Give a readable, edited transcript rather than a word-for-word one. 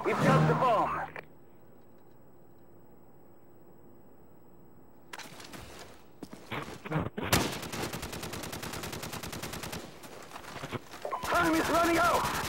We've got the bomb. Time is running out.